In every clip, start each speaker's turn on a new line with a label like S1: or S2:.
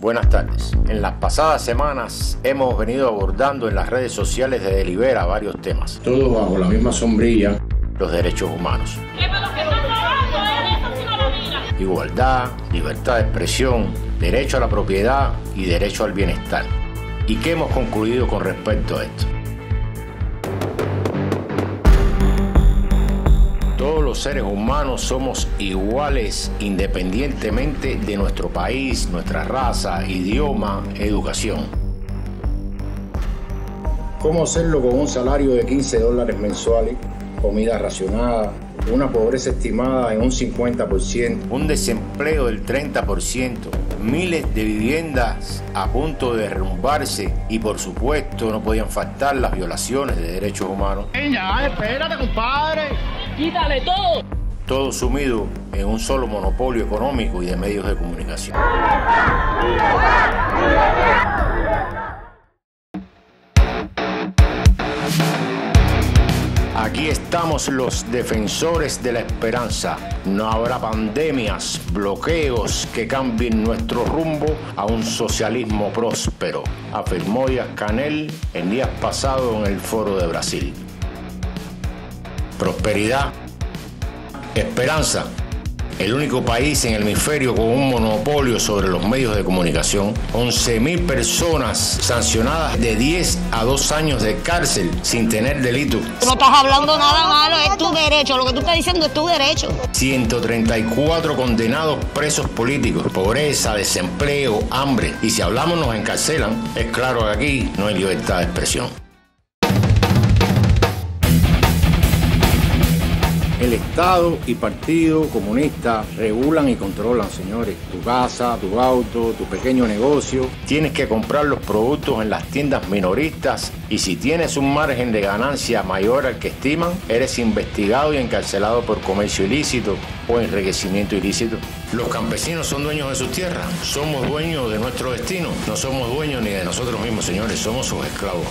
S1: Buenas tardes. En las pasadas semanas hemos venido abordando en las redes sociales de Delibera varios temas. Todos bajo la misma sombrilla: los derechos humanos. Igualdad, libertad de expresión, derecho a la propiedad y derecho al bienestar. ¿Y qué hemos concluido con respecto a esto? Todos los seres humanos somos iguales independientemente de nuestro país, nuestra raza, idioma, educación. ¿Cómo hacerlo con un salario de $15 mensuales, comida racionada, una pobreza estimada en un 50%, un desempleo del 30%, miles de viviendas a punto de derrumbarse y por supuesto no podían faltar las violaciones de derechos humanos?
S2: Ya, espérate, compadre.
S3: ¡Quítale todo!
S1: Todo sumido en un solo monopolio económico y de medios de comunicación. Aquí estamos los defensores de la esperanza. No habrá pandemias, bloqueos que cambien nuestro rumbo a un socialismo próspero, afirmó Díaz-Canel en días pasados en el Foro de Brasil. Prosperidad, esperanza. El único país en el hemisferio con un monopolio sobre los medios de comunicación. 11.000 personas sancionadas de 10 a 2 años de cárcel sin tener delito.
S3: No estás hablando nada malo, es tu derecho. Lo que tú estás diciendo es tu derecho.
S1: 134 condenados presos políticos. Pobreza, desempleo, hambre. Y si hablamos nos encarcelan. Es claro que aquí no hay libertad de expresión. El Estado y Partido Comunista regulan y controlan, señores, tu casa, tu auto, tu pequeño negocio. Tienes que comprar los productos en las tiendas minoristas y si tienes un margen de ganancia mayor al que estiman, eres investigado y encarcelado por comercio ilícito o enriquecimiento ilícito. Los campesinos son dueños de sus tierras, somos dueños de nuestro destino. No somos dueños ni de nosotros mismos, señores, somos sus esclavos.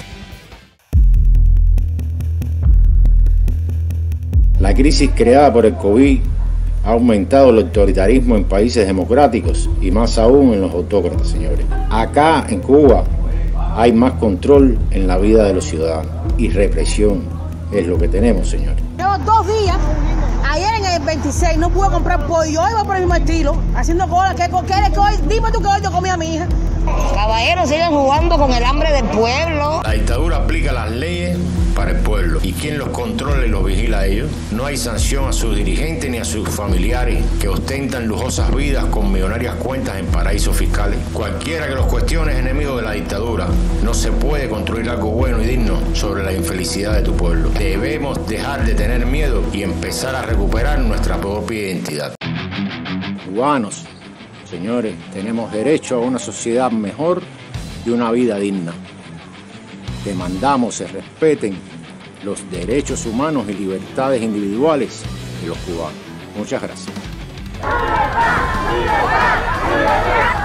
S1: La crisis creada por el COVID ha aumentado el autoritarismo en países democráticos y más aún en los autócratas, señores. Acá en Cuba hay más control en la vida de los ciudadanos y represión es lo que tenemos, señores.
S4: Llevo 2 días, ayer en el 26 no pude comprar pollo, hoy voy por el mismo estilo, haciendo cola. ¿Qué eres que hoy? Dime tú que hoy yo comí a mi hija.
S3: Caballeros, siguen jugando con el hambre del pueblo.
S1: La dictadura aplica las leyes para el pueblo. ¿Y quién los controla y los vigila a ellos? No hay sanción a sus dirigentes ni a sus familiares que ostentan lujosas vidas con millonarias cuentas en paraísos fiscales. Cualquiera que los cuestione es enemigo de la dictadura. No se puede construir algo bueno y digno sobre la infelicidad de tu pueblo. Debemos dejar de tener miedo y empezar a recuperar nuestra propia identidad. Cubanos, señores, tenemos derecho a una sociedad mejor y una vida digna. Demandamos se respeten los derechos humanos y libertades individuales de los cubanos. Muchas gracias.